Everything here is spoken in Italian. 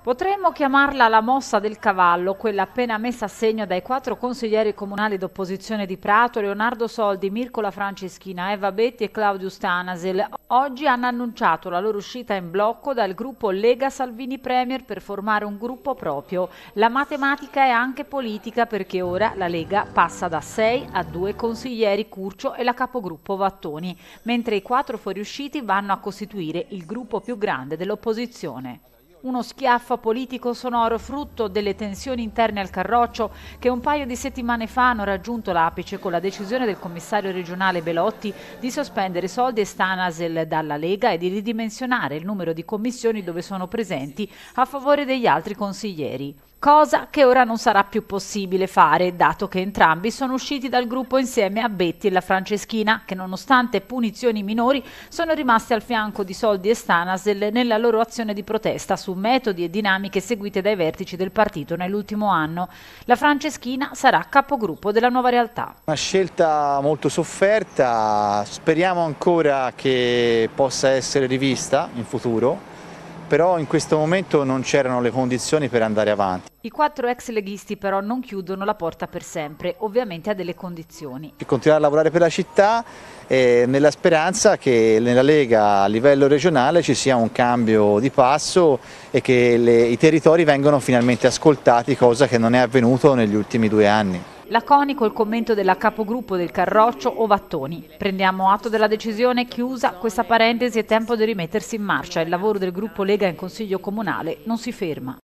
Potremmo chiamarla la mossa del cavallo, quella appena messa a segno dai 4 consiglieri comunali d'opposizione di Prato, Leonardo Soldi, Mircola Franceschina, Eva Betti e Claudio Stanasel. Oggi hanno annunciato la loro uscita in blocco dal gruppo Lega Salvini Premier per formare un gruppo proprio. La matematica è anche politica perché ora la Lega passa da 6 a 2 consiglieri, Curcio e la capogruppo Vattoni, mentre i 4 fuoriusciti vanno a costituire il gruppo più grande dell'opposizione. Uno schiaffo politico sonoro frutto delle tensioni interne al Carroccio che un paio di settimane fa hanno raggiunto l'apice con la decisione del commissario regionale Belotti di sospendere Soldi e Stanasel dalla Lega e di ridimensionare il numero di commissioni dove sono presenti a favore degli altri consiglieri. Cosa che ora non sarà più possibile fare, dato che entrambi sono usciti dal gruppo insieme a Betti e la Franceschina, che nonostante punizioni minori sono rimasti al fianco di Soldi e Stanasel nella loro azione di protesta su metodi e dinamiche seguite dai vertici del partito nell'ultimo anno. La Franceschina sarà capogruppo della nuova realtà. Una scelta molto sofferta, speriamo ancora che possa essere rivista in futuro. Però in questo momento non c'erano le condizioni per andare avanti. I 4 ex leghisti però non chiudono la porta per sempre, ovviamente a delle condizioni. Continuare a lavorare per la città nella speranza che nella Lega a livello regionale ci sia un cambio di passo e che i territori vengano finalmente ascoltati, cosa che non è avvenuto negli ultimi 2 anni. Laconico il commento della capogruppo del Carroccio o Vattoni. Prendiamo atto della decisione, chiusa questa parentesi è tempo di rimettersi in marcia. Il lavoro del gruppo Lega in Consiglio Comunale non si ferma.